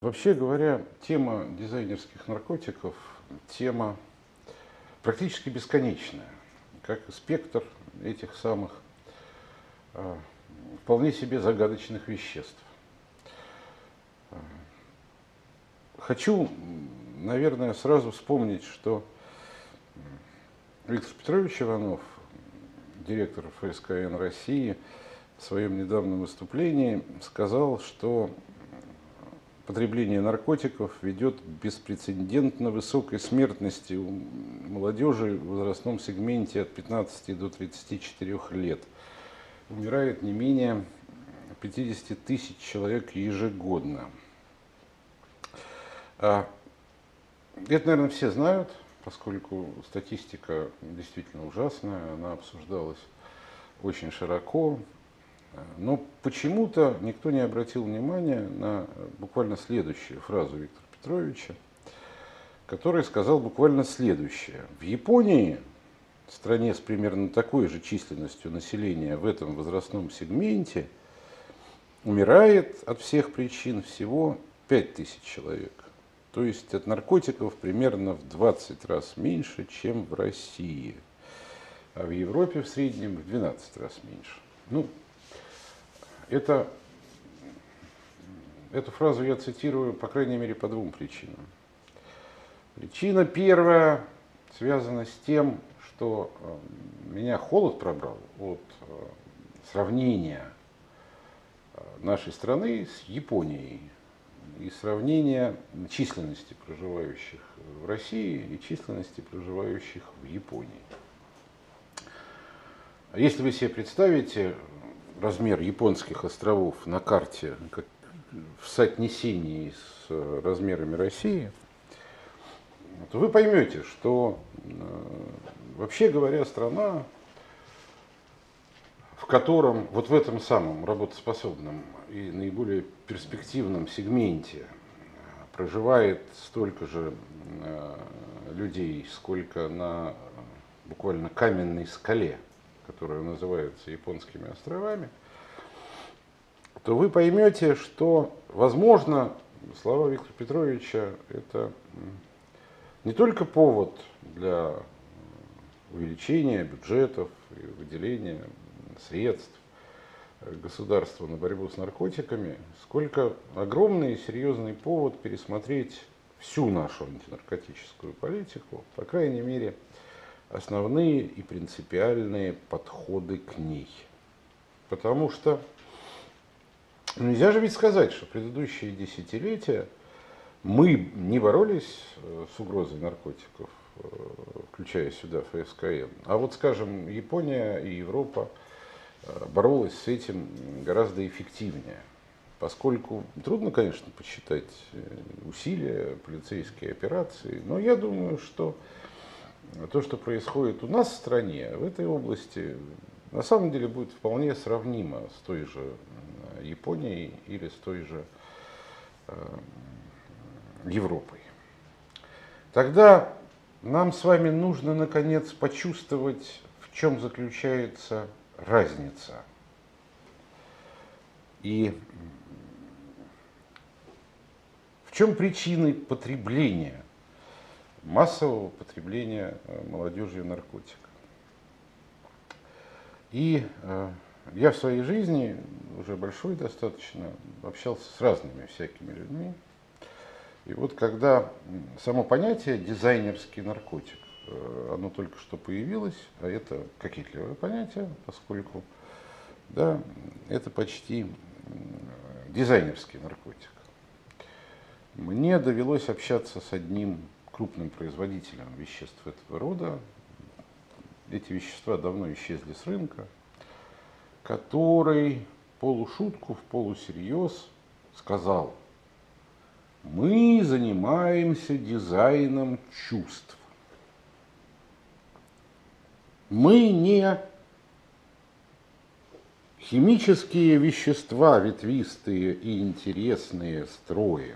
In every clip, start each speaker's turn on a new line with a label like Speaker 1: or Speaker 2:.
Speaker 1: Вообще говоря, тема дизайнерских наркотиков, тема практически бесконечная, как и спектр этих самых а, вполне себе загадочных веществ. Хочу, наверное, сразу вспомнить, что Виктор Петрович Иванов, директор ФСКН России, в своем недавнем выступлении сказал, что потребление наркотиков ведет к беспрецедентно высокой смертности у молодежи в возрастном сегменте от 15 до 34 лет. Умирает не менее 50 тысяч человек ежегодно. Это, наверное, все знают, поскольку статистика действительно ужасная, она обсуждалась очень широко. Но почему-то никто не обратил внимания на буквально следующую фразу Виктора Петровича, который сказал буквально следующее. В Японии, стране с примерно такой же численностью населения в этом возрастном сегменте, умирает от всех причин всего 5000 человек. То есть от наркотиков примерно в 20 раз меньше, чем в России. А в Европе в среднем в 12 раз меньше. Эту фразу я цитирую, по крайней мере, по двум причинам. Причина первая связана с тем, что меня холод пробрал от сравнения нашей страны с Японией и сравнения численности проживающих в России и численности проживающих в Японии. Если вы себе представите размер японских островов на карте в соотнесении с размерами России, то вы поймете, что, вообще говоря, страна, в котором вот в этом самом работоспособном и наиболее перспективном сегменте проживает столько же людей, сколько на буквально каменной скале, которая называется Японскими островами, то вы поймете, что, возможно, слова Виктора Петровича – это не только повод для увеличения бюджетов и выделения средств государства на борьбу с наркотиками, сколько огромный и серьезный повод пересмотреть всю нашу антинаркотическую политику, по крайней мере, основные и принципиальные подходы к ней. Потому что нельзя же ведь сказать, что предыдущие десятилетия мы не боролись с угрозой наркотиков, включая сюда ФСКН, а вот, скажем, Япония и Европа боролась с этим гораздо эффективнее. Поскольку трудно, конечно, посчитать усилия, полицейские операции, но я думаю, что то, что происходит у нас в стране, в этой области, на самом деле будет вполне сравнимо с той же Японией или с той же Европой. Тогда нам с вами нужно, наконец, почувствовать, в чем заключается разница. И в чем причины потребления, массового потребления молодежью наркотиков. И я в своей жизни, уже большой достаточно, общался с разными всякими людьми. И вот когда само понятие дизайнерский наркотик, оно только что появилось, а это кокетливое понятие, поскольку да, это почти дизайнерский наркотик. Мне довелось общаться с одним крупным производителем веществ этого рода. Эти вещества давно исчезли с рынка, который полушутку, в полусерьез сказал: мы занимаемся дизайном чувств. Мы не химические вещества, ветвистые и интересные, строим.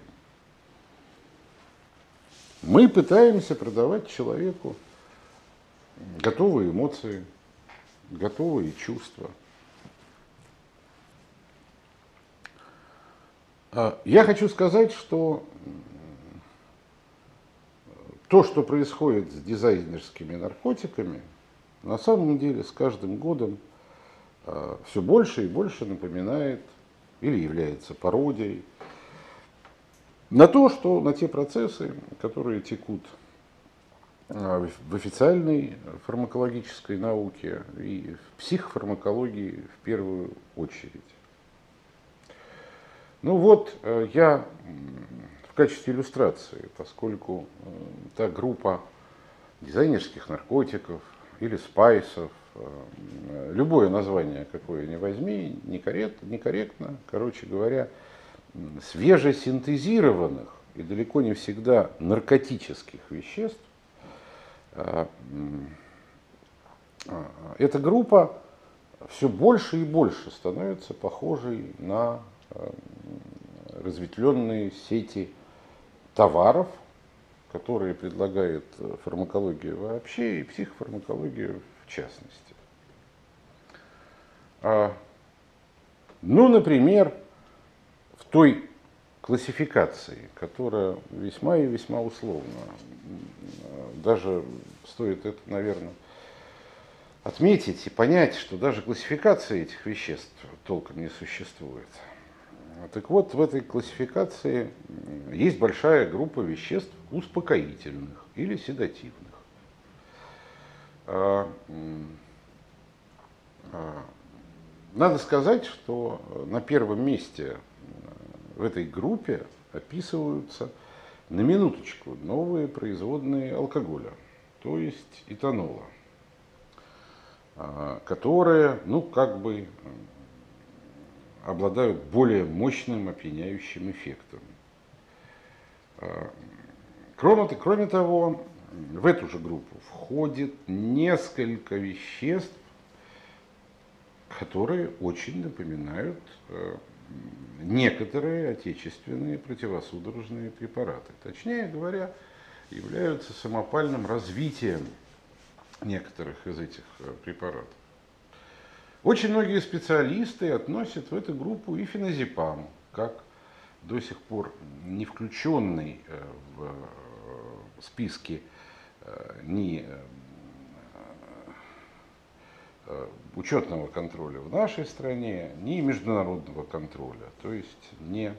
Speaker 1: Мы пытаемся продавать человеку готовые эмоции, готовые чувства. Я хочу сказать, что то, что происходит с дизайнерскими наркотиками, на самом деле с каждым годом все больше и больше напоминает или является пародией на то, что на те процессы, которые текут в официальной фармакологической науке и в психофармакологии в первую очередь. Ну вот, я в качестве иллюстрации, поскольку та группа дизайнерских наркотиков или спайсов, любое название, какое ни возьми, некорректно, короче говоря, свежесинтезированных и далеко не всегда наркотических веществ, эта группа все больше и больше становится похожей на разветвленные сети товаров, которые предлагает фармакология вообще и психофармакология в частности. Ну, например, в той классификации, которая весьма и весьма условна, даже стоит это, наверное, отметить и понять, что даже классификации этих веществ толком не существует. Так вот, в этой классификации есть большая группа веществ успокоительных или седативных. Надо сказать, что на первом месте в этой группе описываются, на минуточку, новые производные алкоголя, то есть этанола, которые, ну, как бы обладают более мощным опьяняющим эффектом. Кроме того, в эту же группу входит несколько веществ, которые очень напоминают некоторые отечественные противосудорожные препараты. Точнее говоря, являются самопальным развитием некоторых из этих препаратов. Очень многие специалисты относят в эту группу и феназепам, как до сих пор не включенный в списки ни учетного контроля в нашей стране, ни международного контроля, то есть не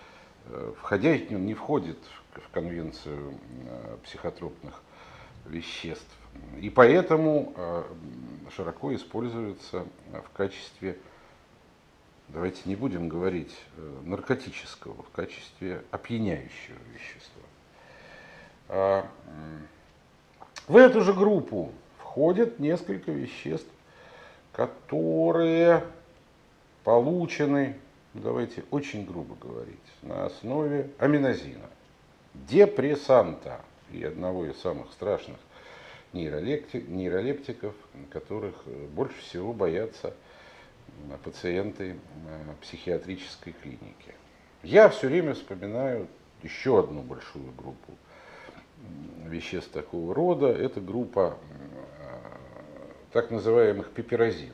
Speaker 1: входит в конвенцию психотропных веществ. И поэтому широко используется в качестве, давайте не будем говорить наркотического, в качестве опьяняющего вещества. В эту же группу входят несколько веществ, которые получены, давайте очень грубо говорить, на основе аминозина, депрессанта и одного из самых страшных нейролептиков, которых больше всего боятся пациенты психиатрической клиники. Я все время вспоминаю еще одну большую группу веществ такого рода. Это группа так называемых пиперозинов.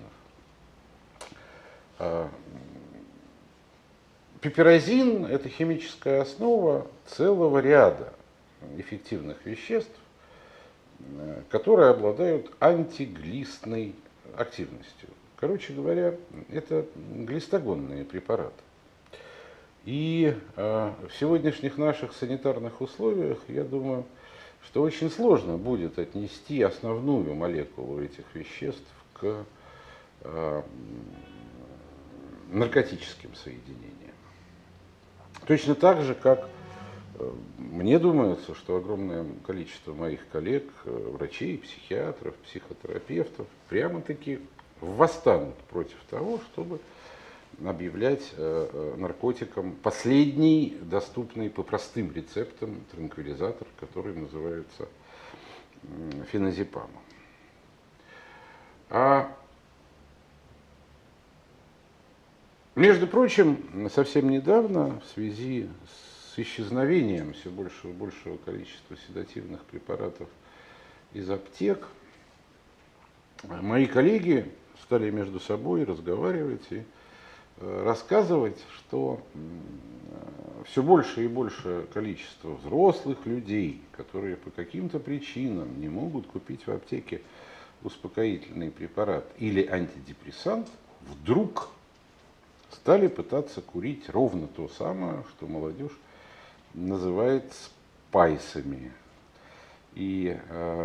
Speaker 1: Пиперозин – это химическая основа целого ряда эффективных веществ, которые обладают антиглистной активностью. Короче говоря, это глистогонные препараты. И в сегодняшних наших санитарных условиях, я думаю, что очень сложно будет отнести основную молекулу этих веществ к наркотическим соединениям. Точно так же, как мне думается, что огромное количество моих коллег, врачей, психиатров, психотерапевтов, прямо-таки восстанут против того, чтобы объявлять наркотиком последний, доступный по простым рецептам транквилизатор, который называется феназепамом. Между прочим, совсем недавно в связи с исчезновением все большего и большего количества седативных препаратов из аптек, мои коллеги стали между собой разговаривать и рассказывать, что все больше и больше количество взрослых людей, которые по каким-то причинам не могут купить в аптеке успокоительный препарат или антидепрессант, вдруг стали пытаться курить ровно то самое, что молодежь называет спайсами. И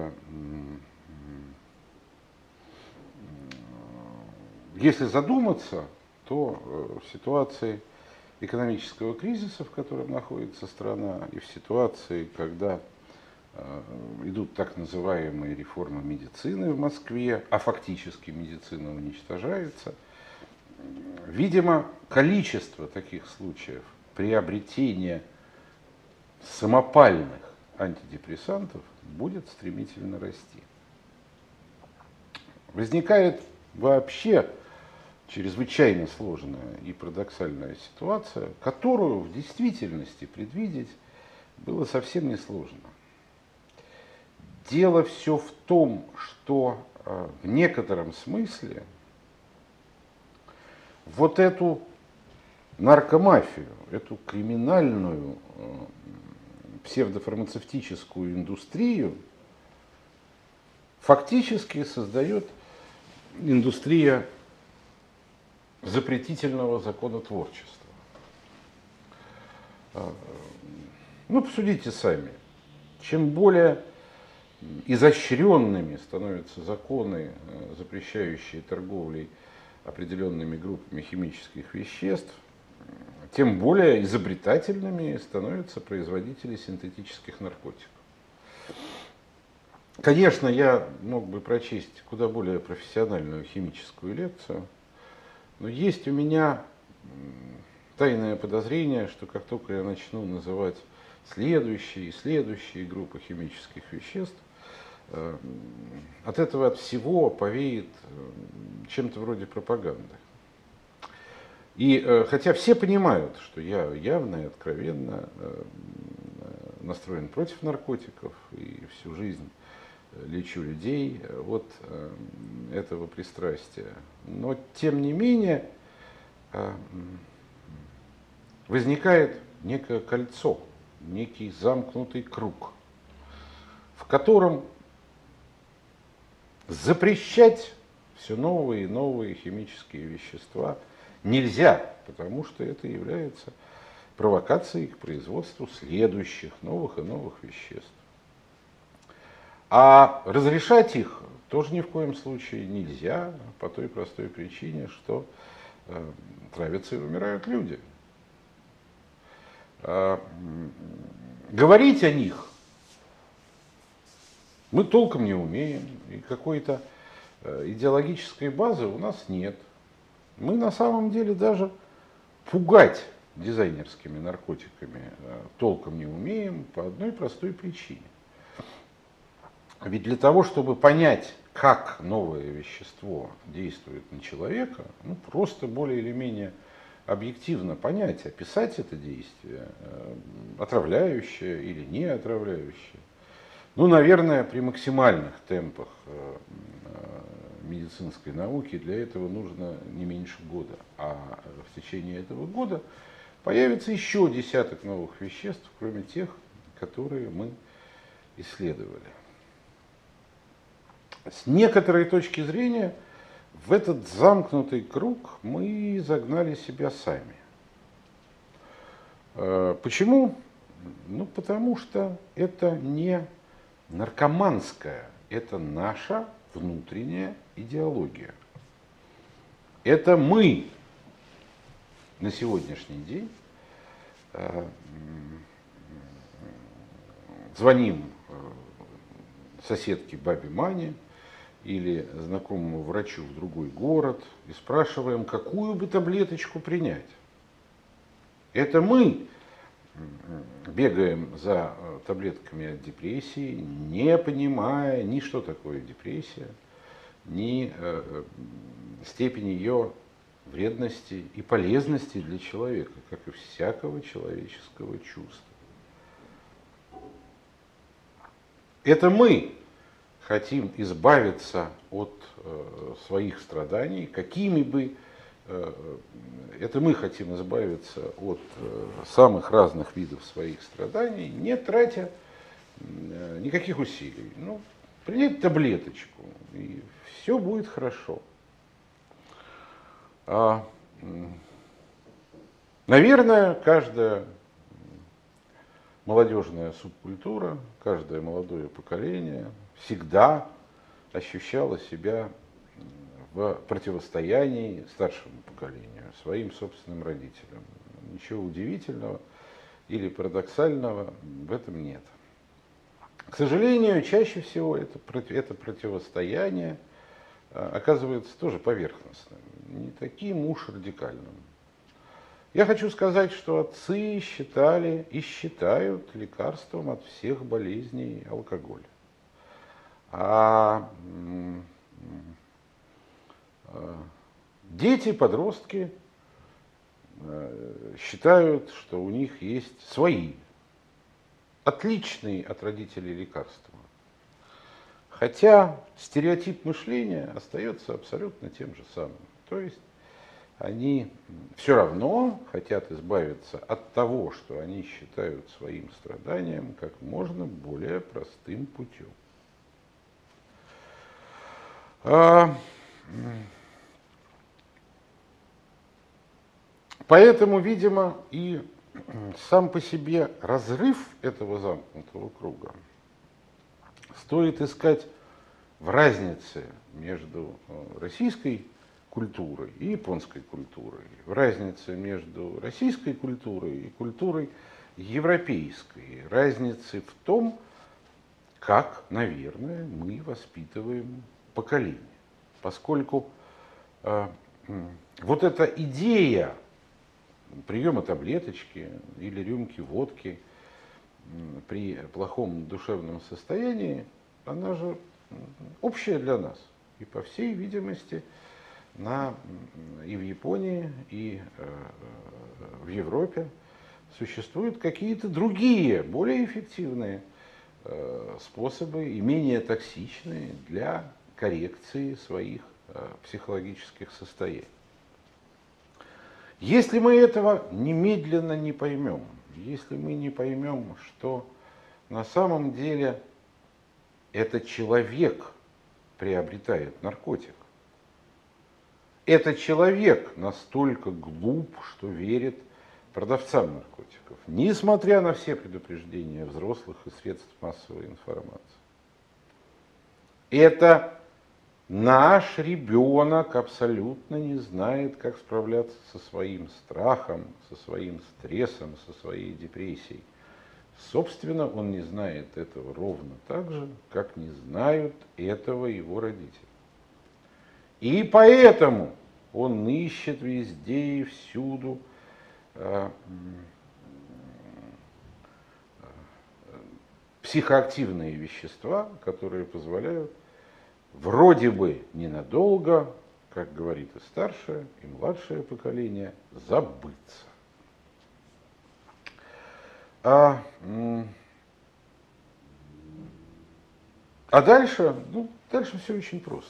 Speaker 1: если задуматься, то в ситуации экономического кризиса, в котором находится страна, и в ситуации, когда идут так называемые реформы медицины в Москве, а фактически медицина уничтожается, видимо, количество таких случаев приобретения самопальных антидепрессантов будет стремительно расти. Возникает вообще чрезвычайно сложная и парадоксальная ситуация, которую в действительности предвидеть было совсем несложно. Дело все в том, что в некотором смысле вот эту наркомафию, эту криминальную псевдофармацевтическую индустрию фактически создает индустрия запретительного законотворчества. Ну, посудите сами. Чем более изощренными становятся законы, запрещающие торговлей определенными группами химических веществ, тем более изобретательными становятся производители синтетических наркотиков. Конечно, я мог бы прочесть куда более профессиональную химическую лекцию, но есть у меня тайное подозрение, что как только я начну называть следующие и следующие группы химических веществ, от этого от всего повеет чем-то вроде пропаганды. И хотя все понимают, что я явно и откровенно настроен против наркотиков и всю жизнь лечу людей от этого пристрастия, но тем не менее возникает некое кольцо, некий замкнутый круг, в котором запрещать все новые и новые химические вещества нельзя, потому что это является провокацией к производству следующих новых и новых веществ. А разрешать их тоже ни в коем случае нельзя, по той простой причине, что травятся и умирают люди. Говорить о них мы толком не умеем, и какой-то идеологической базы у нас нет. Мы на самом деле даже пугать дизайнерскими наркотиками толком не умеем по одной простой причине. Ведь для того, чтобы понять, как новое вещество действует на человека, ну, просто более или менее объективно понять, описать это действие, отравляющее или не отравляющее. Ну, наверное, при максимальных темпах медицинской науки для этого нужно не меньше года. А в течение этого года появится еще десяток новых веществ, кроме тех, которые мы исследовали. С некоторой точки зрения в этот замкнутый круг мы загнали себя сами. Почему? Ну, потому что это не наркоманская, это наша внутренняя идеология. Это мы на сегодняшний день звоним соседке бабе Мане или знакомому врачу в другой город и спрашиваем, какую бы таблеточку принять. Это мы бегаем за таблетками от депрессии, не понимая ни что такое депрессия, ни степень ее вредности и полезности для человека, как и всякого человеческого чувства. Это мы хотим избавиться от своих страданий, какими бы это мы хотим избавиться от самых разных видов своих страданий, не тратя никаких усилий. Ну, принять таблеточку, и все будет хорошо. Наверное, каждая молодежная субкультура, каждое молодое поколение всегда ощущало себя в противостоянии старшему поколению, своим собственным родителям. Ничего удивительного или парадоксального в этом нет. К сожалению, чаще всего это противостояние оказывается тоже поверхностным, не таким уж радикальным. Я хочу сказать, что отцы считали и считают лекарством от всех болезней алкоголь. А дети, подростки считают, что у них есть свои, отличные от родителей лекарства. Хотя стереотип мышления остается абсолютно тем же самым. То есть они все равно хотят избавиться от того, что они считают своим страданием, как можно более простым путем. Поэтому, видимо, и сам по себе разрыв этого замкнутого круга стоит искать в разнице между российской культурой и японской культурой, в разнице между российской культурой и культурой европейской, разнице в том, как, наверное, мы воспитываем поколение. Поскольку вот эта идея приема таблеточки или рюмки водки при плохом душевном состоянии, она же общая для нас. И, по всей видимости, и в Японии, и в Европе существуют какие-то другие, более эффективные способы и менее токсичные для коррекции своих психологических состояний. Если мы этого немедленно не поймем, если мы не поймем, что на самом деле этот человек приобретает наркотик, этот человек настолько глуп, что верит продавцам наркотиков, несмотря на все предупреждения взрослых и средств массовой информации. Это наш ребенок абсолютно не знает, как справляться со своим страхом, со своим стрессом, со своей депрессией. Собственно, он не знает этого ровно так же, как не знают этого его родители. И поэтому он ищет везде и всюду психоактивные вещества, которые позволяют вроде бы ненадолго, как говорит и старшее, и младшее поколение, забыться. Дальше, дальше все очень просто.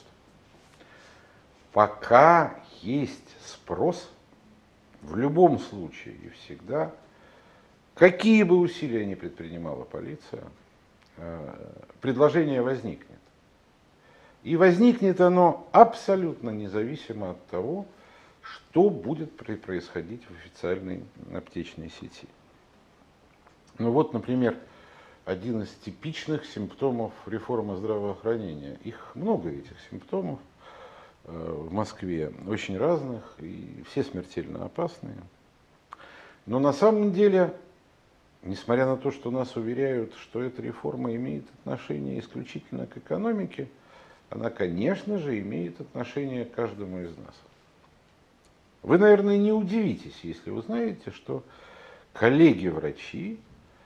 Speaker 1: Пока есть спрос, в любом случае и всегда, какие бы усилия ни предпринимала полиция, предложение возникнет. И возникнет оно абсолютно независимо от того, что будет происходить в официальной аптечной сети. Ну вот, например, один из типичных симптомов реформы здравоохранения. Их много, этих симптомов, в Москве, очень разных, и все смертельно опасные. Но на самом деле, несмотря на то, что нас уверяют, что эта реформа имеет отношение исключительно к экономике, она, конечно же, имеет отношение к каждому из нас. Вы, наверное, не удивитесь, если узнаете, что коллеги-врачи,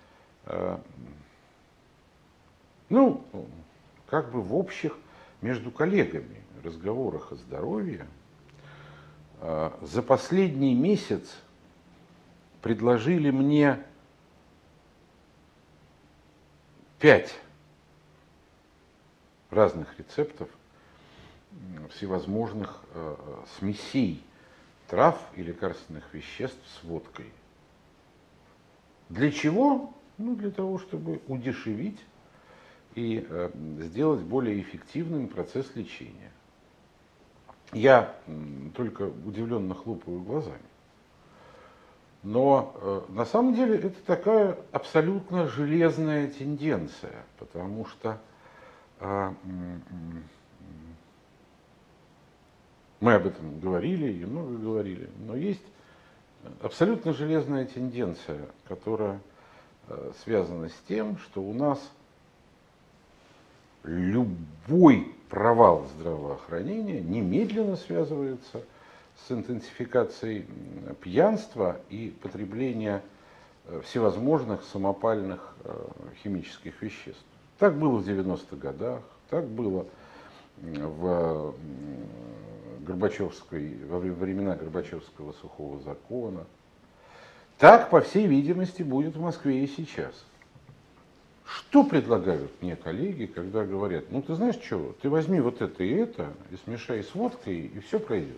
Speaker 1: как бы в общих между коллегами разговорах о здоровье за последний месяц предложили мне 5 разных рецептов всевозможных смесей трав и лекарственных веществ с водкой. Для чего? Ну, для того, чтобы удешевить и сделать более эффективным процесс лечения. Я только удивленно хлопаю глазами. Но на самом деле это такая абсолютно железная тенденция, потому что мы об этом говорили и много говорили, но есть абсолютно железная тенденция, которая связана с тем, что у нас любой провал здравоохранения немедленно связывается с интенсификацией пьянства и потребления всевозможных самопальных химических веществ. Так было в 90-х годах, так было во времена Горбачевского сухого закона. Так, по всей видимости, будет в Москве и сейчас. Что предлагают мне коллеги, когда говорят: ну ты знаешь что, ты возьми вот это и смешай с водкой, и все пройдет.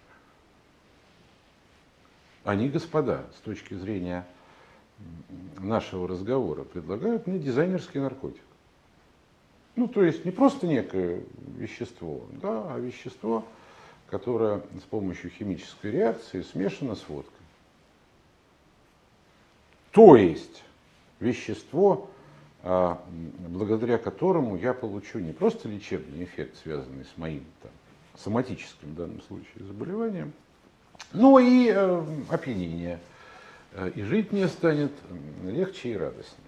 Speaker 1: Они, господа, с точки зрения нашего разговора, предлагают мне дизайнерский наркотик. Ну, то есть не просто некое вещество, да, а вещество, которое с помощью химической реакции смешано с водкой. То есть вещество, благодаря которому я получу не просто лечебный эффект, связанный с моим соматическим в данном случае заболеванием, но и опьянение. И жить мне станет легче и радостнее.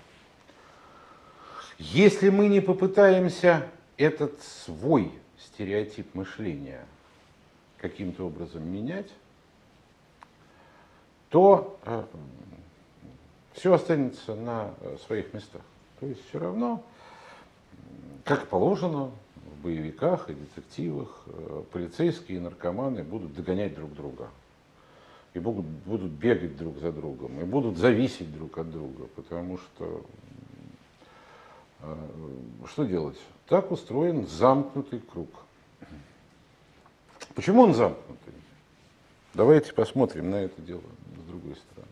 Speaker 1: Если мы не попытаемся этот свой стереотип мышления каким-то образом менять, то все останется на своих местах. То есть все равно, как положено в боевиках и детективах, полицейские и наркоманы будут догонять друг друга. И будут бегать друг за другом, и будут зависеть друг от друга, потому что что делать? Так устроен замкнутый круг. Почему он замкнутый? Давайте посмотрим на это дело с другой стороны.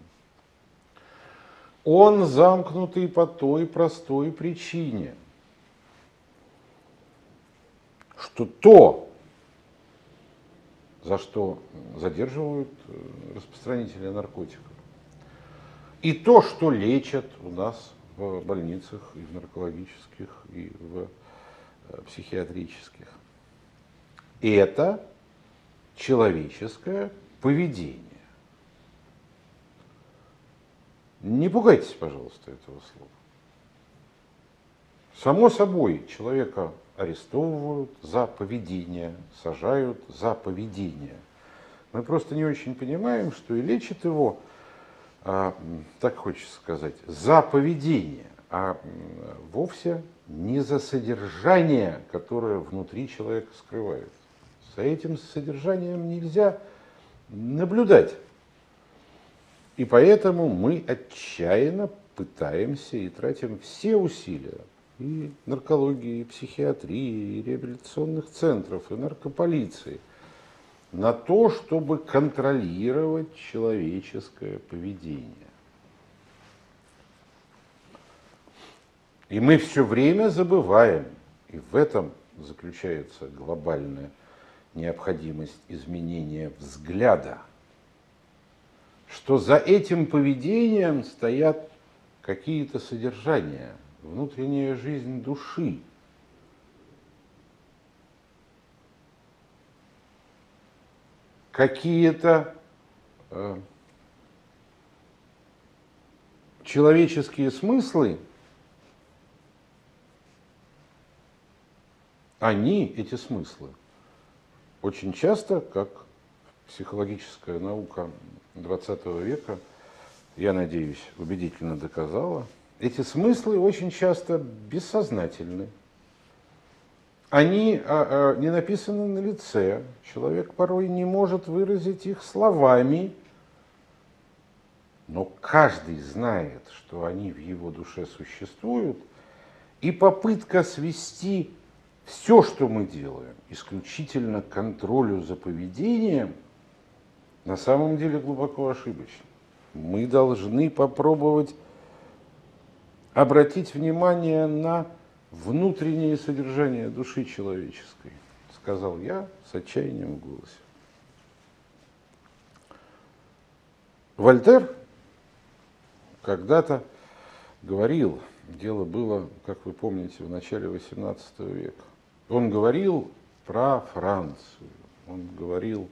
Speaker 1: Он замкнутый по той простой причине, что то, за что задерживают распространителя наркотиков, и то, что лечат у нас в больницах, и в наркологических, и в психиатрических, это человеческое поведение. Не пугайтесь, пожалуйста, этого слова. Само собой, человека арестовывают за поведение, сажают за поведение. Мы просто не очень понимаем, что и лечат его, так хочется сказать, за поведение, а вовсе не за содержание, которое внутри человека скрывается. За этим содержанием нельзя наблюдать. И поэтому мы отчаянно пытаемся и тратим все усилия и наркологии, и психиатрии, и реабилитационных центров, и наркополиции на то, чтобы контролировать человеческое поведение. И мы все время забываем, и в этом заключается глобальная необходимость изменения взгляда, что за этим поведением стоят какие-то содержания, внутренняя жизнь души. Какие-то человеческие смыслы, эти смыслы, очень часто, как психологическая наука XX века, я надеюсь, убедительно доказала, эти смыслы очень часто бессознательны. Они не написаны на лице, человек порой не может выразить их словами, но каждый знает, что они в его душе существуют, и попытка свести все, что мы делаем, исключительно к контролю за поведением, на самом деле глубоко ошибочно. Мы должны попробовать обратить внимание на внутреннее содержание души человеческой, сказал я с отчаянием в голосе. Вольтер когда-то говорил, дело было, как вы помните, в начале XVIII века, он говорил про Францию, он говорил,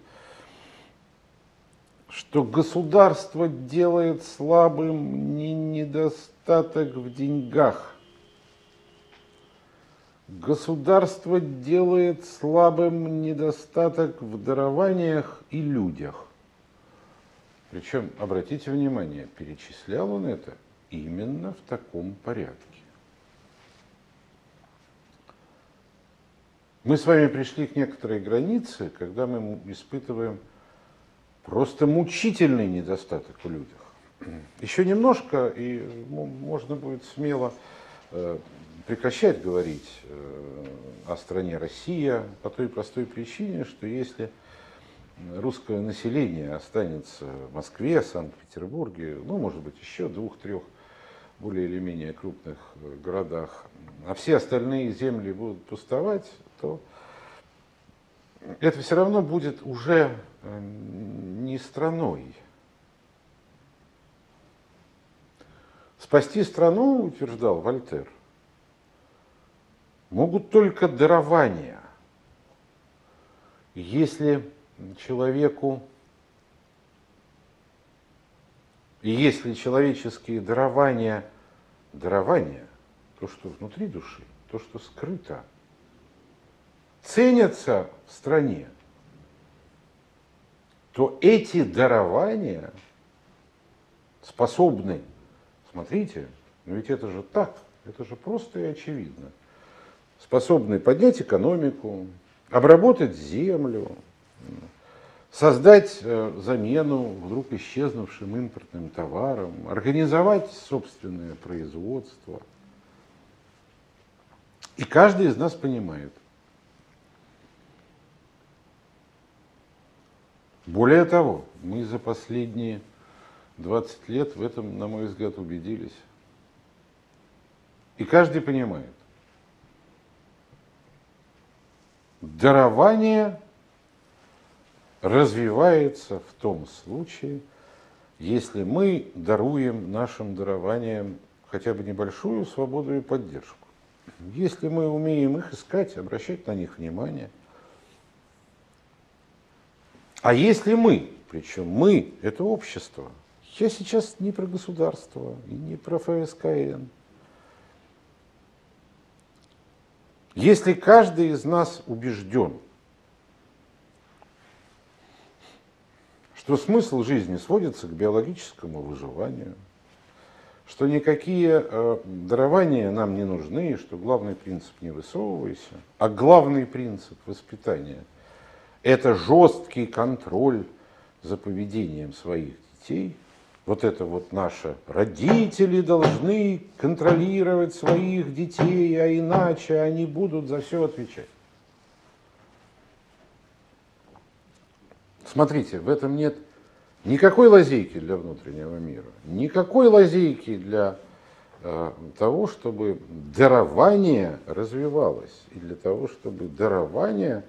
Speaker 1: что государство делает слабым не недостаток в деньгах. Государство делает слабым недостаток в дарованиях и людях. Причем, обратите внимание, перечислял он это именно в таком порядке. Мы с вами пришли к некоторой границе, когда мы испытываем просто мучительный недостаток в людях. Еще немножко, и можно будет смело прекращать говорить о стране Россия по той простой причине, что если русское население останется в Москве, Санкт-Петербурге, ну, может быть, еще 2-3 более или менее крупных городах, а все остальные земли будут пустовать, то это все равно будет уже не страной. Спасти страну, утверждал Вольтер, могут только дарования. Если человеческие дарования, то, что внутри души, то, что скрыто, ценятся в стране, то эти дарования способны, смотрите, но ведь это же так, это же просто и очевидно, способны поднять экономику, обработать землю, создать замену вдруг исчезнувшим импортным товарам, организовать собственное производство. И каждый из нас понимает. Более того, мы за последние 20 лет в этом, на мой взгляд, убедились. И каждый понимает. Дарование развивается в том случае, если мы даруем нашим дарованиям хотя бы небольшую свободу и поддержку. Если мы умеем их искать, обращать на них внимание. А если мы, причем мы, это общество, я сейчас не про государство и не про ФСКН. Если каждый из нас убежден, что смысл жизни сводится к биологическому выживанию, что никакие дарования нам не нужны, что главный принцип не высовывайся, а главный принцип воспитания – это жесткий контроль за поведением своих детей. Вот это вот наше родители должны контролировать своих детей, а иначе они будут за все отвечать. Смотрите, в этом нет никакой лазейки для внутреннего мира, никакой лазейки для того, чтобы дарование развивалось, и для того, чтобы дарование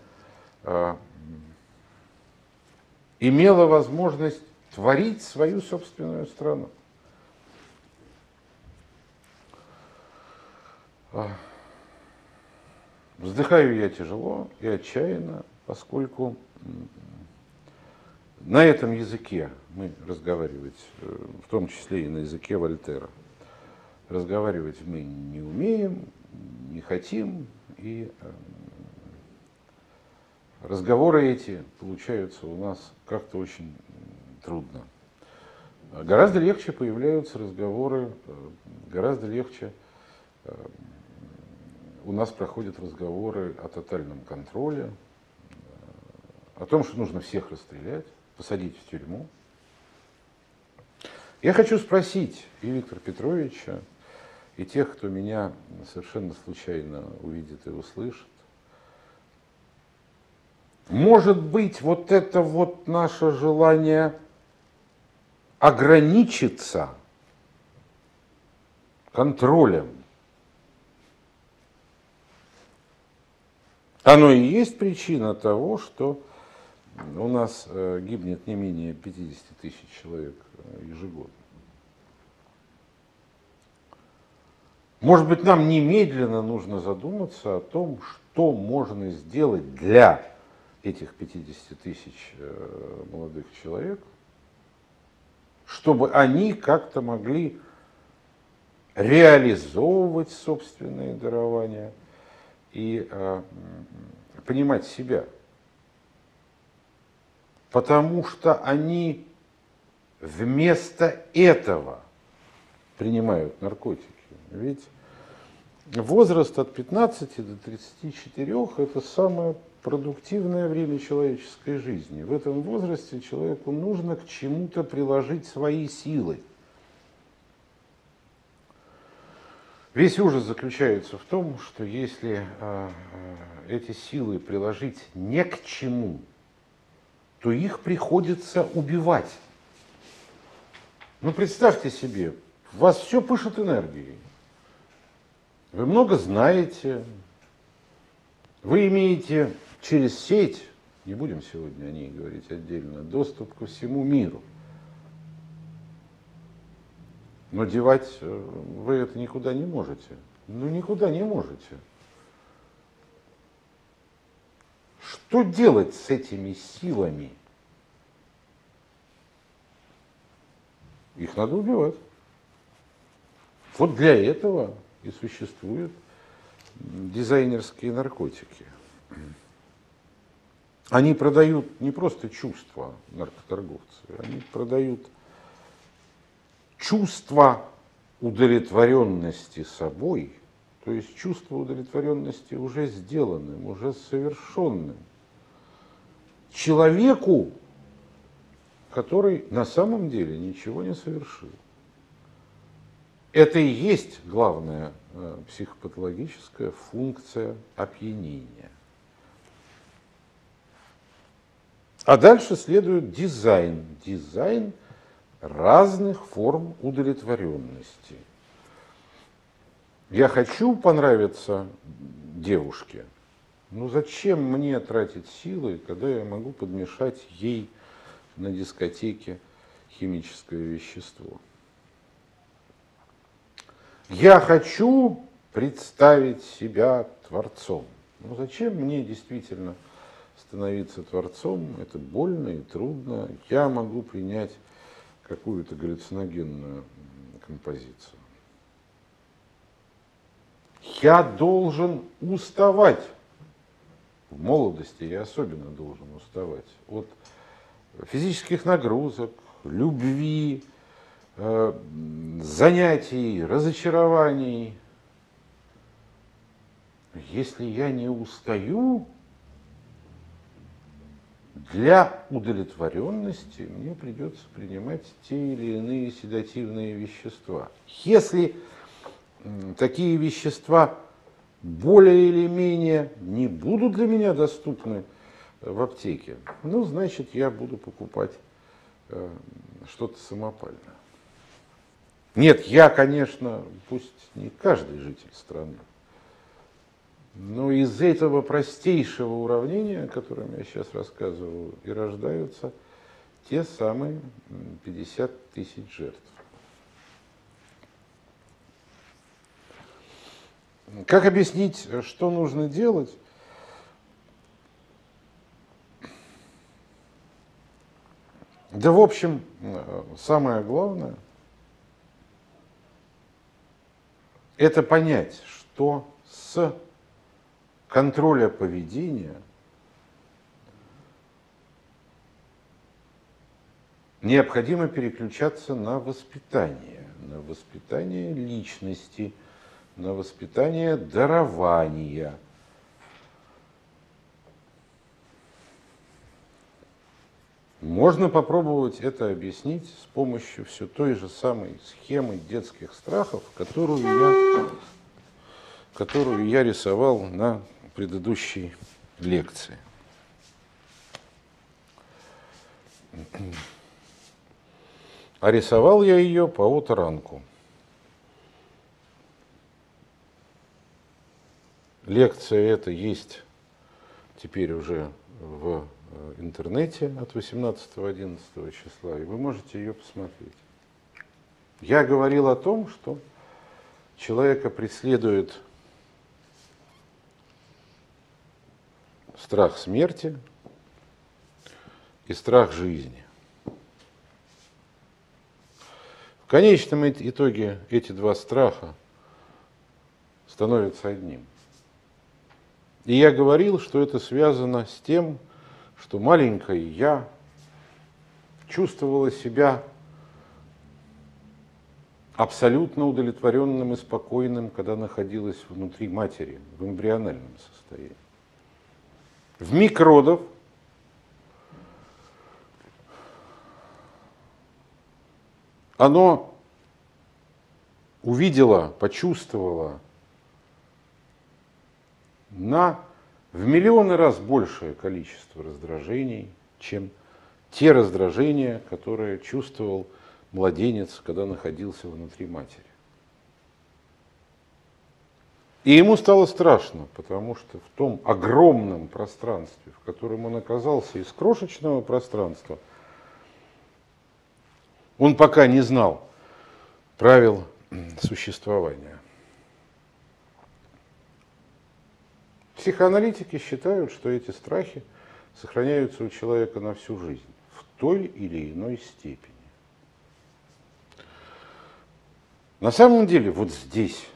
Speaker 1: имело возможность творить свою собственную страну. Вздыхаю я тяжело и отчаянно, поскольку на этом языке мы разговаривать, в том числе и на языке Вольтера, разговаривать мы не умеем, не хотим, и разговоры эти получаются у нас как-то очень трудно. Гораздо легче появляются разговоры, гораздо легче у нас проходят разговоры о тотальном контроле, о том, что нужно всех расстрелять, посадить в тюрьму. Я хочу спросить и Виктора Петровича, и тех, кто меня совершенно случайно увидит и услышит, Может быть, вот это вот наше желание ограничиться контролем, оно и есть причина того, что у нас гибнет не менее 50 тысяч человек ежегодно. Может быть, нам немедленно нужно задуматься о том, что можно сделать для этих 50 тысяч молодых человек, чтобы они как-то могли реализовывать собственные дарования и понимать себя. Потому что они вместо этого принимают наркотики. Ведь возраст от 15 до 34 – это самое продуктивное время человеческой жизни. В этом возрасте человеку нужно к чему-то приложить свои силы. Весь ужас заключается в том, что если эти силы приложить не к чему, то их приходится убивать. Ну, представьте себе, у вас все пышет энергией. Вы много знаете, вы имеете через сеть, не будем сегодня о ней говорить отдельно, доступ ко всему миру. Но девать вы это никуда не можете. Ну, никуда не можете. Что делать с этими силами? Их надо убивать. Вот для этого и существуют дизайнерские наркотики. Они продают не просто чувства, наркоторговцы, они продают чувство удовлетворенности собой, то есть чувство удовлетворенности уже сделанным, уже совершенным. Человеку, который на самом деле ничего не совершил. Это и есть главная психопатологическая функция опьянения. А дальше следует дизайн. Дизайн разных форм удовлетворенности. Я хочу понравиться девушке. Ну зачем мне тратить силы, когда я могу подмешать ей на дискотеке химическое вещество? Я хочу представить себя творцом. Ну зачем мне действительно становиться творцом? Это больно и трудно. Я могу принять какую-то галлюциногенную композицию. Я должен уставать. В молодости я особенно должен уставать от физических нагрузок, любви, занятий, разочарований. Если я не устаю, для удовлетворенности мне придется принимать те или иные седативные вещества. Если такие вещества более или менее не будут для меня доступны в аптеке, ну, значит, я буду покупать что-то самопальное. Нет, я, конечно, пусть не каждый житель страны, но из этого простейшего уравнения, о котором я сейчас рассказываю, и рождаются те самые 50 тысяч жертв. Как объяснить, что нужно делать? Да, в общем, самое главное – это понять, что с контроля поведения необходимо переключаться на воспитание личности, на воспитание дарования. Можно попробовать это объяснить с помощью все той же самой схемы детских страхов, которую я рисовал на предыдущей лекции. А рисовал я ее по утранку. Лекция эта есть теперь уже в интернете от 18-11 числа, и вы можете ее посмотреть. Я говорил о том, что человека преследует страх смерти и страх жизни. В конечном итоге эти два страха становятся одним. И я говорил, что это связано с тем, что маленькое я чувствовала себя абсолютно удовлетворенным и спокойным, когда находилась внутри матери, в эмбриональном состоянии. В миг родов оно увидело, почувствовало в миллионы раз большее количество раздражений, чем те раздражения, которые чувствовал младенец, когда находился внутри матери. И ему стало страшно, потому что в том огромном пространстве, в котором он оказался, из крошечного пространства, он пока не знал правил существования. Психоаналитики считают, что эти страхи сохраняются у человека на всю жизнь, в той или иной степени. На самом деле, вот здесь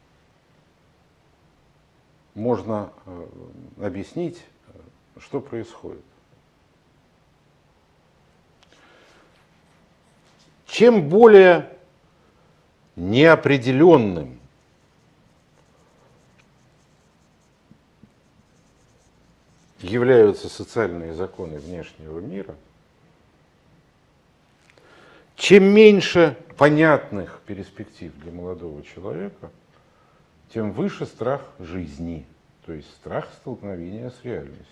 Speaker 1: можно объяснить, что происходит. Чем более неопределенным являются социальные законы внешнего мира, чем меньше понятных перспектив для молодого человека, тем выше страх жизни, то есть страх столкновения с реальностью.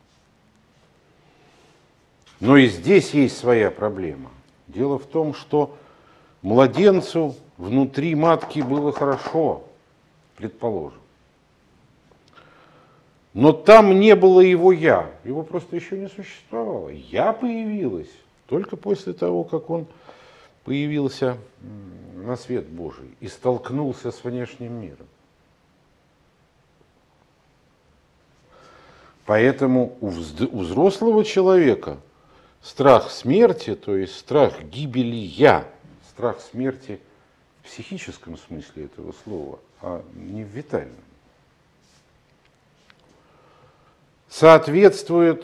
Speaker 1: Но и здесь есть своя проблема. Дело в том, что младенцу внутри матки было хорошо, предположим. Но там не было его «я», его просто еще не существовало. «Я» появилось только после того, как он появился на свет Божий и столкнулся с внешним миром. Поэтому у взрослого человека страх смерти, то есть страх гибели «я», страх смерти в психическом смысле этого слова, а не в витальном, соответствует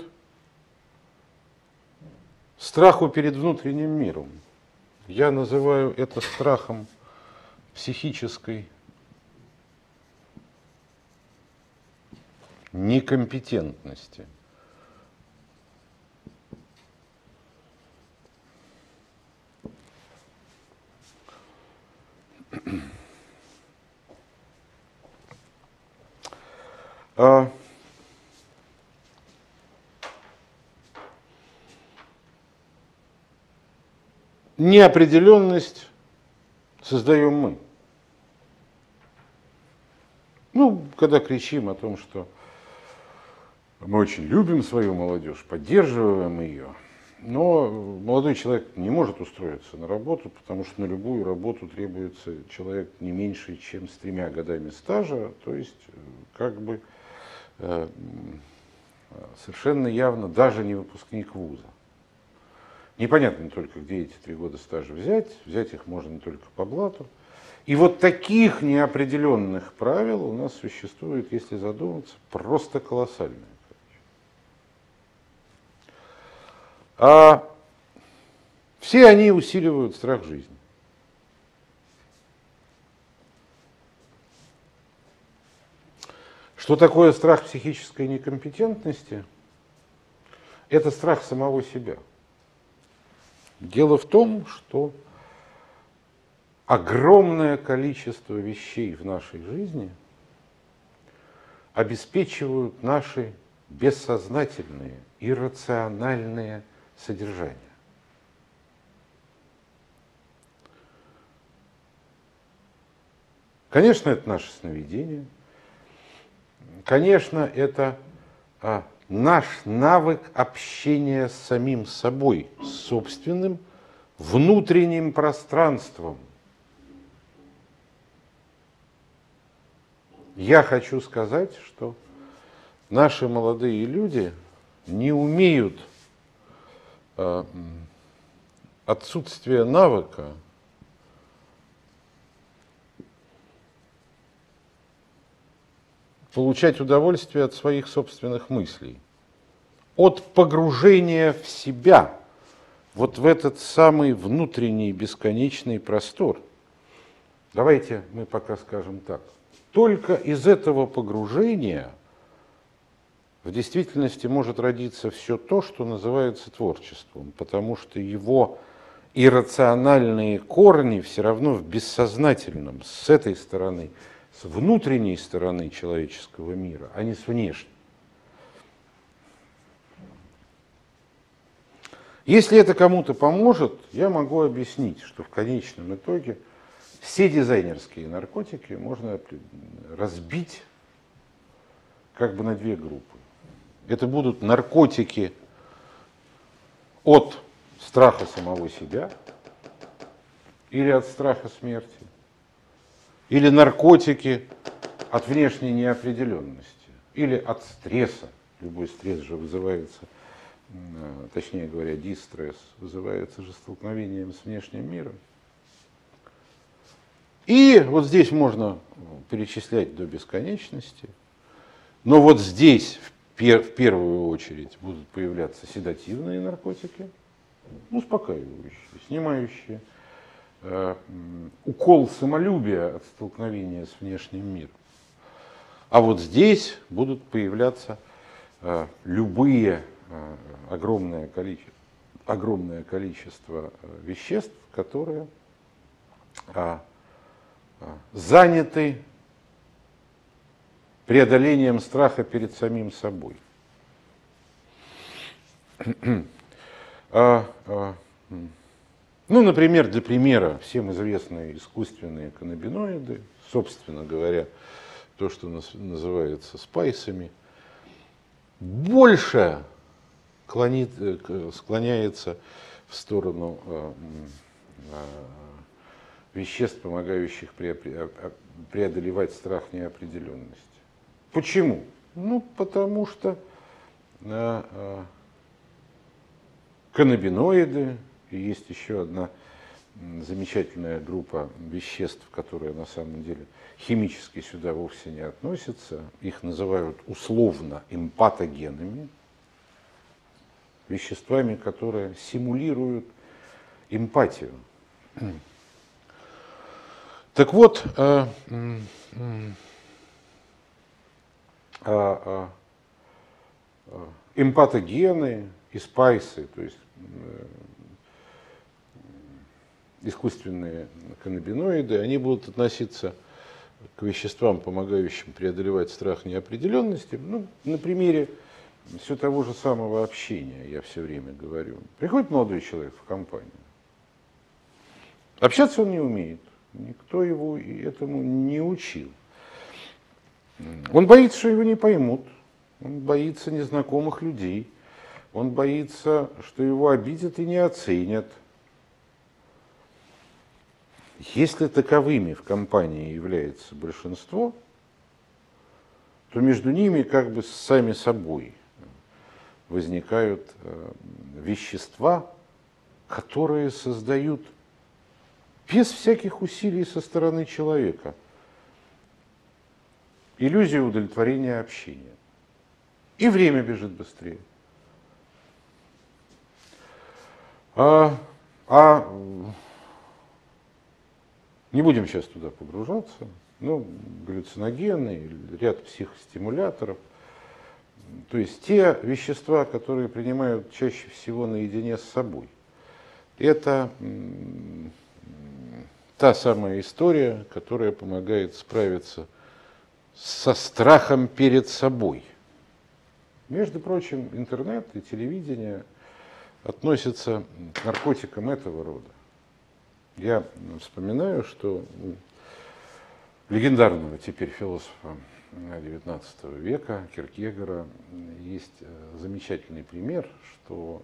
Speaker 1: страху перед внутренним миром. Я называю это страхом психической некомпетентности. Неопределенность создаем мы. Когда кричим о том, что мы очень любим свою молодежь, поддерживаем ее, но молодой человек не может устроиться на работу, потому что на любую работу требуется человек не меньше, чем с 3 годами стажа, то есть совершенно явно даже не выпускник вуза. Непонятно только, где эти 3 года стажа взять их можно только по блату. И вот таких неопределенных правил у нас существует, если задуматься, просто колоссальное количество. А все они усиливают страх жизни. Что такое страх психической некомпетентности? Это страх самого себя. Дело в том, что огромное количество вещей в нашей жизни обеспечивают наши бессознательные, иррациональные содержания. Конечно, это наше сновидение. Конечно, это наш навык общения с самим собой, с собственным внутренним пространством. Я хочу сказать, что наши молодые люди не умеют отсутствие навыка получать удовольствие от своих собственных мыслей, от погружения в себя, вот в этот самый внутренний бесконечный простор. Давайте мы пока скажем так. Только из этого погружения в действительности может родиться все то, что называется творчеством, потому что его иррациональные корни все равно в бессознательном, с этой стороны, с внутренней стороны человеческого мира, а не с внешней. Если это кому-то поможет, я могу объяснить, что в конечном итоге все дизайнерские наркотики можно разбить как бы на две группы. Это будут наркотики от страха самого себя или от страха смерти, или наркотики от внешней неопределенности, или от стресса. Любой стресс же вызывается, точнее говоря, дистресс, вызывается же столкновением с внешним миром. И вот здесь можно перечислять до бесконечности, но вот здесь в первую очередь будут появляться седативные наркотики, успокаивающие, снимающие укол самолюбия от столкновения с внешним миром. А вот здесь будут появляться любые огромное количество веществ, которые заняты преодолением страха перед самим собой. Ну, например, для примера, всем известные искусственные каннабиноиды, собственно говоря, то, что называется спайсами, больше склоняется в сторону веществ, помогающих преодолевать страх неопределенности. Почему? Ну, потому что каннабиноиды, и есть еще одна замечательная группа веществ, которые на самом деле химически сюда вовсе не относятся, их называют условно эмпатогенами, веществами, которые симулируют эмпатию. Так вот, эмпатогены и спайсы, то есть искусственные каннабиноиды, они будут относиться к веществам, помогающим преодолевать страх неопределенности. Ну, на примере все того же самого общения, я все время говорю. Приходит молодой человек в компанию. Общаться он не умеет. Никто его этому не учил. Он боится, что его не поймут. Он боится незнакомых людей. Он боится, что его обидят и не оценят. Если таковыми в компании является большинство, то между ними как бы сами собой возникают вещества, которые создают без всяких усилий со стороны человека иллюзию удовлетворения общения. И время бежит быстрее. Не будем сейчас туда погружаться. Ну, галлюциногены, ряд психостимуляторов. То есть те вещества, которые принимают чаще всего наедине с собой. Это та самая история, которая помогает справиться со страхом перед собой. Между прочим, интернет и телевидение относятся к наркотикам этого рода. Я вспоминаю, что легендарного теперь философа XIX века Киркегора есть замечательный пример, что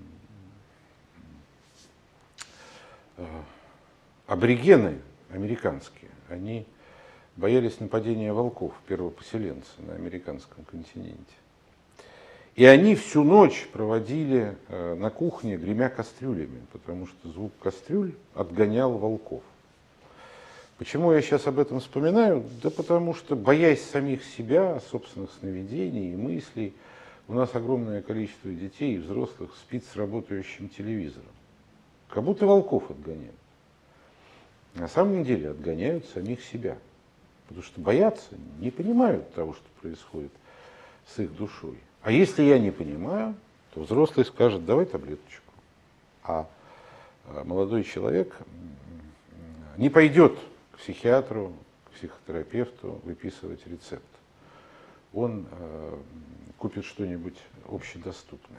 Speaker 1: аборигены американские, они боялись нападения волков, первопоселенцы на американском континенте. И они всю ночь проводили на кухне, гремя кастрюлями, потому что звук кастрюль отгонял волков. Почему я сейчас об этом вспоминаю? Да потому что, боясь самих себя, собственных сновидений и мыслей, у нас огромное количество детей и взрослых спит с работающим телевизором. Как будто волков отгоняют. На самом деле отгоняют самих себя. Потому что боятся, не понимают того, что происходит с их душой. А если я не понимаю, то взрослый скажет: давай таблеточку. А молодой человек не пойдет к психиатру, к психотерапевту выписывать рецепт. Он купит что-нибудь общедоступное.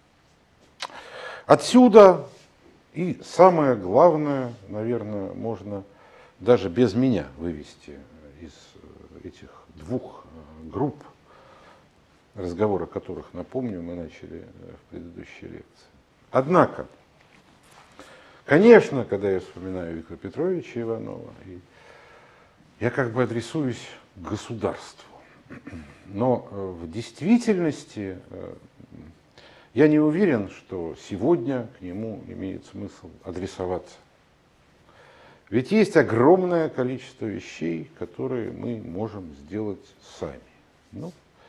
Speaker 1: Отсюда и самое главное, наверное, можно даже без меня вывести из этих двух групп, разговор о которых, напомню, мы начали в предыдущей лекции. Однако, конечно, когда я вспоминаю Виктора Петровича Иванова, я как бы адресуюсь государству. Но в действительности я не уверен, что сегодня к нему имеет смысл адресоваться. Ведь есть огромное количество вещей, которые мы можем сделать сами. Ну,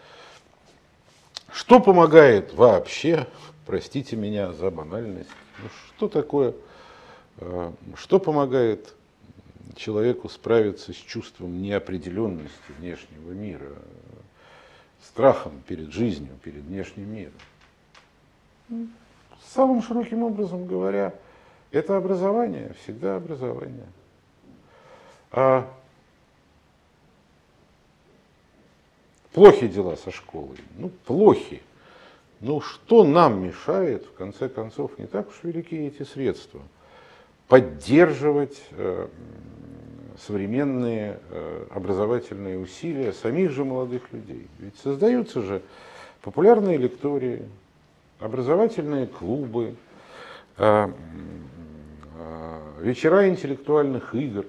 Speaker 1: что помогает вообще, простите меня за банальность, что такое, что помогает человеку справиться с чувством неопределенности внешнего мира, страхом перед жизнью, перед внешним миром? Самым широким образом говоря, это образование, всегда образование. Плохи дела со школой? Ну, плохи. Но что нам мешает, в конце концов, не так уж велики эти средства, поддерживать современные образовательные усилия самих же молодых людей? Ведь создаются же популярные лектории, образовательные клубы, вечера интеллектуальных игр.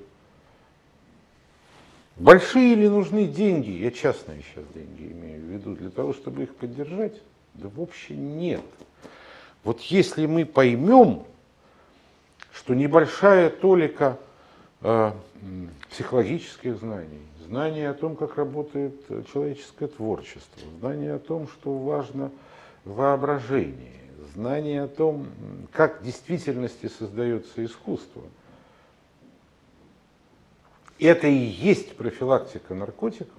Speaker 1: Большие ли нужны деньги, я частные сейчас деньги имею в виду, для того, чтобы их поддержать? Да вообще нет. Вот если мы поймем, что небольшая толика психологических знаний, знания о том, как работает человеческое творчество, знания о том, что важно воображение, знание о том, как в действительности создается искусство. Это и есть профилактика наркотиков.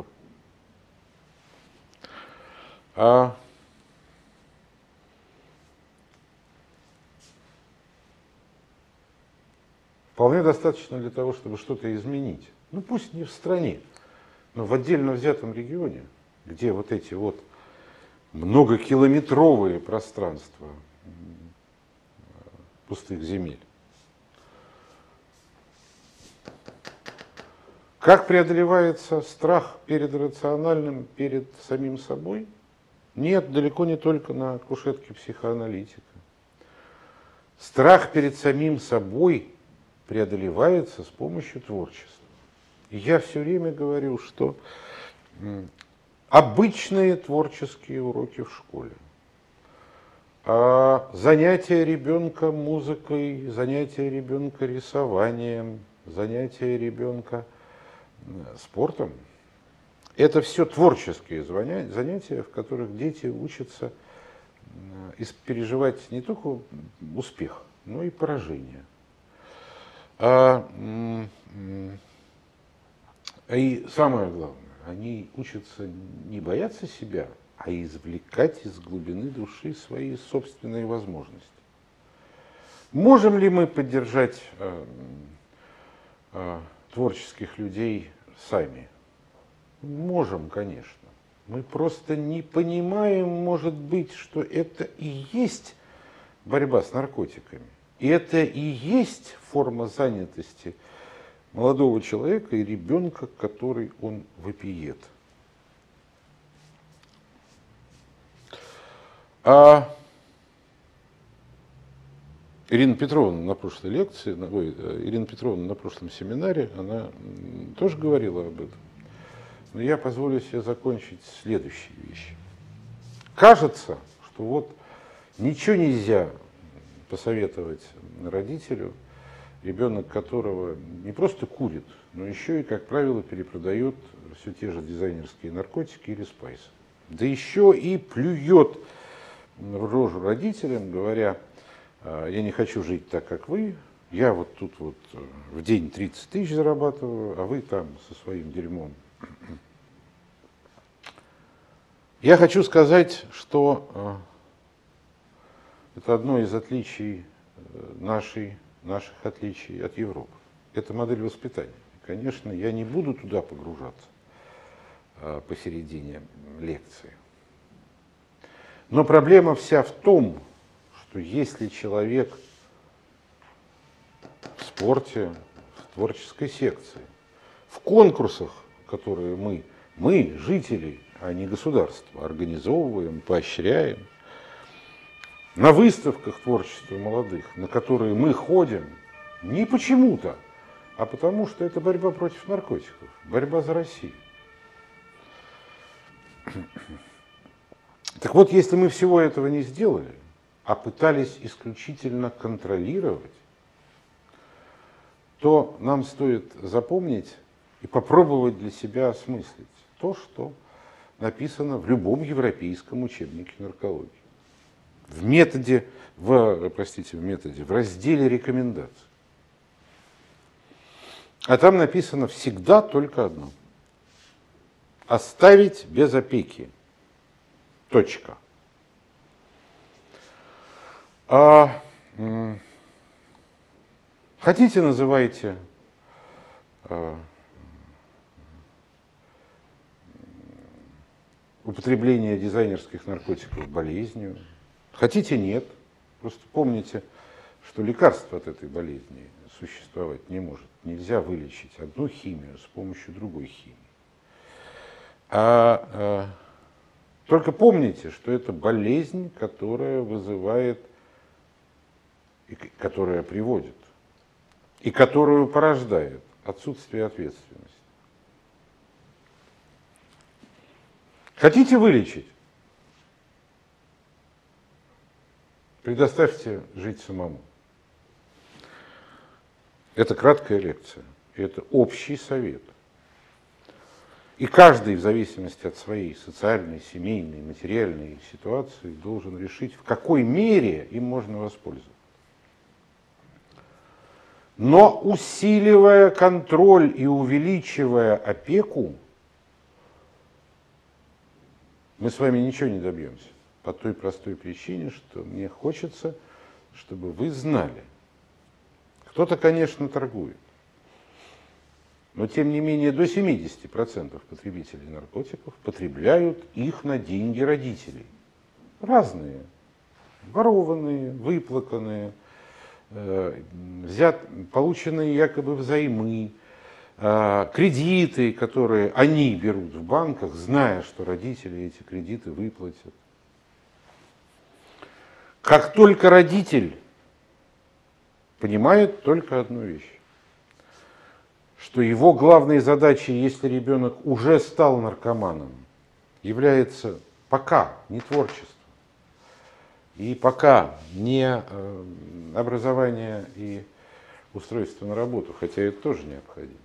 Speaker 1: Вполне достаточно для того, чтобы что-то изменить. Ну пусть не в стране, но в отдельно взятом регионе, где вот эти вот многокилометровые пространства пустых земель. Как преодолевается страх перед рациональным, перед самим собой? Нет, далеко не только на кушетке психоаналитика. Страх перед самим собой преодолевается с помощью творчества. И я все время говорю, что обычные творческие уроки в школе, занятия ребенка музыкой, занятия ребенка рисованием, занятия ребенка спортом, это все творческие занятия, в которых дети учатся переживать не только успех, но и поражение. И самое главное, они учатся не бояться себя, а извлекать из глубины души свои собственные возможности. Можем ли мы поддержать творческих людей сами? Можем, конечно. Мы просто не понимаем, может быть, что это и есть борьба с наркотиками. И это и есть форма занятости молодого человека и ребенка, который он вопиет. А Ирина Петровна на прошлой лекции, Ирина Петровна на прошлом семинаре, она тоже говорила об этом. Но я позволю себе закончить следующей вещью. Кажется, что вот ничего нельзя посоветовать родителю, ребенок которого не просто курит, но еще и, как правило, перепродает все те же дизайнерские наркотики или спайсы. Да еще и плюет в рожу родителям, говоря: я не хочу жить так, как вы, я вот тут вот в день 30 тысяч зарабатываю, а вы там со своим дерьмом. Я хочу сказать, что это одно из отличий наших отличий от Европы. Это модель воспитания. И, конечно, я не буду туда погружаться посередине лекции. Но проблема вся в том, что если человек в спорте, в творческой секции, в конкурсах, которые мы, жители, а не государство, организовываем, поощряем, на выставках творчества молодых, на которые мы ходим не почему-то, а потому что это борьба против наркотиков, борьба за Россию. Так вот, если мы всего этого не сделали, а пытались исключительно контролировать, то нам стоит запомнить и попробовать для себя осмыслить то, что написано в любом европейском учебнике наркологии. В разделе рекомендаций. А там написано всегда только одно: оставить без опеки. Точка. Хотите, называйте употребление дизайнерских наркотиков болезнью. Хотите, нет. Просто помните, что лекарство от этой болезни существовать не может. Нельзя вылечить одну химию с помощью другой химии. Только помните, что это болезнь, которая вызывает, которая приводит и которую порождает отсутствие ответственности. Хотите вылечить? Предоставьте жить самому. Это краткая лекция, это общий совет. И каждый, в зависимости от своей социальной, семейной, материальной ситуации, должен решить, в какой мере им можно воспользоваться. Но усиливая контроль и увеличивая опеку, мы с вами ничего не добьемся. По той простой причине, что мне хочется, чтобы вы знали. Кто-то, конечно, торгует. Но, тем не менее, до 70% потребителей наркотиков потребляют их на деньги родителей. Разные. Ворованные, выплаканные, полученные якобы взаймы, кредиты, которые они берут в банках, зная, что родители эти кредиты выплатят. Как только родитель понимает только одну вещь, что его главной задачей, если ребенок уже стал наркоманом, является пока не творчество, и пока не образование и устройство на работу, хотя это тоже необходимо.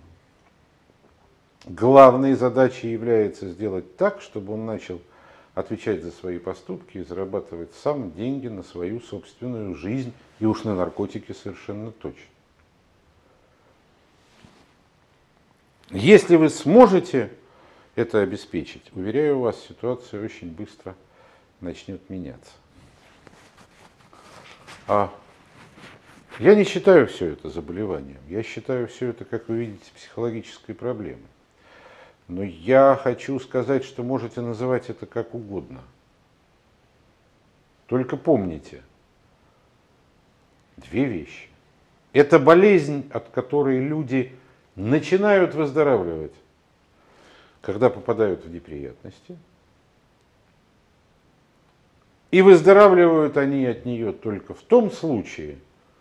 Speaker 1: Главной задачей является сделать так, чтобы он начал отвечать за свои поступки и зарабатывать сам деньги на свою собственную жизнь, и уж на наркотики совершенно точно. Если вы сможете это обеспечить, уверяю вас, ситуация очень быстро начнет меняться. Я не считаю все это заболеванием, я считаю все это, как вы видите, психологической проблемой. Но я хочу сказать, что можете называть это как угодно. Только помните две вещи. Это болезнь, от которой люди начинают выздоравливать, когда попадают в неприятности. И выздоравливают они от нее только в том случае,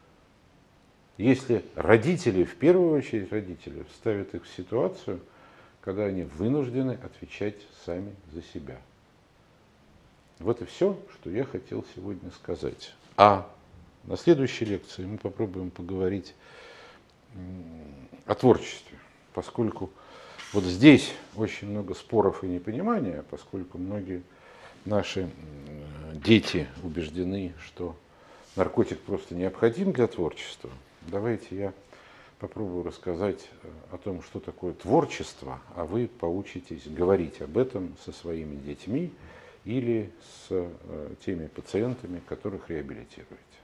Speaker 1: если родители, в первую очередь родители, ставят их в ситуацию, когда они вынуждены отвечать сами за себя. Вот и все, что я хотел сегодня сказать. А на следующей лекции мы попробуем поговорить о творчестве, поскольку вот здесь очень много споров и непонимания, поскольку многие наши дети убеждены, что наркотик просто необходим для творчества. Давайте я попробую рассказать о том, что такое творчество, а вы поучитесь говорить об этом со своими детьми или с теми пациентами, которых реабилитируете.